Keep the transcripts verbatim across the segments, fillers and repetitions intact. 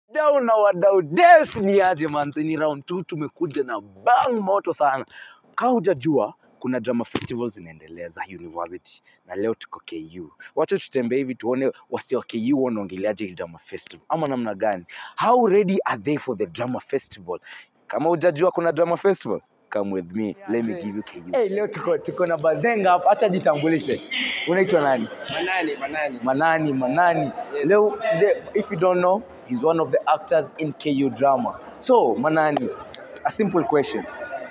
Down na wadau des ni aje man, ni round two tumekuja na bang moto sana. Kama hujajua kuna drama festivals zinaendelea za university na leo tuko K U. Wacha tutembee hivi tuone wasi wa K U wanaongeleaje drama festival ama namna gani. How ready are they for the drama festival? Kama hujajua kuna drama festival, come with me. Yeah, let me give you K U. Hey, leo tuko tuko na bazenga hapa, acha jitambulishe. Unaitwa nani? Manani, Manani. Manani, Manani. Yes. Leo today, if you don't know, he's one of the actors in K U drama. So, Manani, a simple question.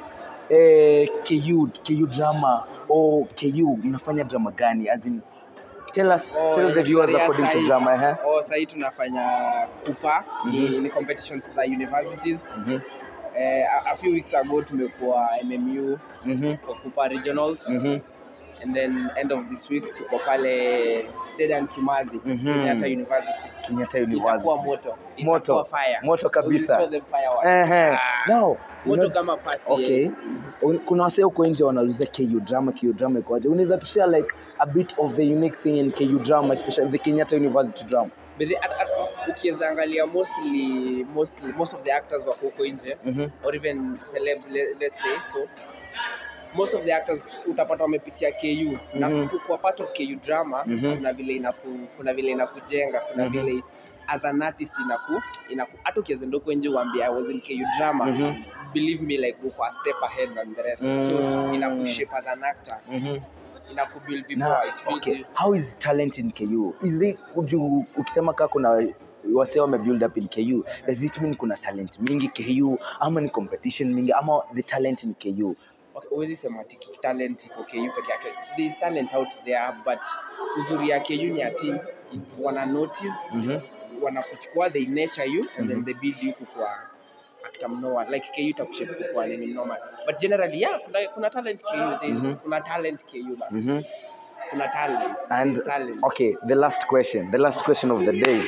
Eh, K U, K U drama or K U unafanya drama gani? As in, tell us, oh, tell the viewers according to drama. Eh? Oh, sasa tunafanya Kupa, mm -hmm. ni competitions za universities. Mm -hmm. Uh, a few weeks ago tumekuwa M M U mm -hmm. for Kupa regionals. Mm -hmm. And then end of this week tuko pale Dedan Kimathi, mm -hmm. Kenyatta University. Kenyatta University. Itakuwa moto. Itakuwa moto. fire. Moto kabisa. So eh eh. Now, moto know, kama pasi. Okay. Yeah. Kuna wase huko nje wanauliza K U drama, K U drama ikoje? Unaweza tu share like a bit of the unique thing in K U drama, especially the Kenyatta University drama? But ukiweza angalia mostly mostly most of the actors wako huko nje, mm -hmm. or even celebs, let's say, so most of the actors utapata wamepitia K U, mm -hmm. na kwa part of K U drama, mm -hmm. kuna vile inaku kuna vile inakujenga, kuna mm -hmm. vile as an artist inaku inaku hata ukiweza ndoko nje uambie I was in K U drama, mm -hmm. believe me, like uko a step ahead than the rest, mm -hmm. so inakushape as an actor, mm -hmm. inakubuild before nah, it builds okay. you. How is talent in K U? Is it uju ukisema kama kuna wase wame build up in K U, does it mean kuna talent mingi K U ama ni competition mingi ama the talent in K U? Okay, always sema tiki talent iko K U peke yake. There is talent out there, but uzuri ya K U ni ati wana notice, mm -hmm. wana kuchukua, they nurture you, and mm -hmm. then they build you kwa actor mnoa. Like K U itakushape kwa nini normal. But generally, yeah, kuna, kuna talent K U, there is, mm -hmm. kuna talent K U ba. Mm -hmm. Kuna talent. And talent. Okay, the last question, the last question of the day.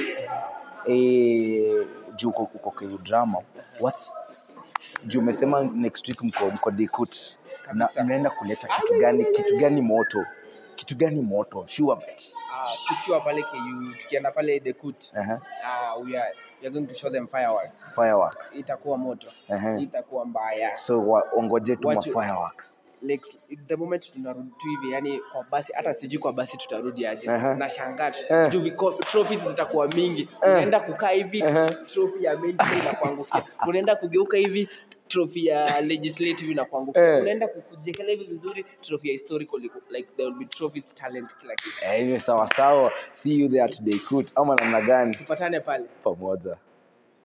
Eh, juko uko K U drama. What's juu umesema next week mko mko Dekut na mnaenda kuleta kitu gani, kitu gani moto, kitu gani moto sure bet? Ah, tukiwa pale K U, tukienda pale Dekut, uh -huh. ah we are we are going to show them fireworks. Fireworks itakuwa moto, uh -huh. itakuwa mbaya, so ongoje tu ma fireworks. Like the moment tunarudi tu hivi, yani kwa basi, hata sijui kwa basi tutarudi aje, uh -huh. na shangaa uh. juu viko trophies zitakuwa mingi, uh. unaenda kukaa hivi, uh -huh. trophy ya main inakuangukia, unaenda kugeuka hivi, trophy ya legislative inakuangukia, uh. unaenda kujekelea hivi vizuri, trophy ya historical, like there will be trophies, talent, kila kitu. Eh, sawa sawa. See you there today Kut ama namna gani? Tupatane pale pamoja.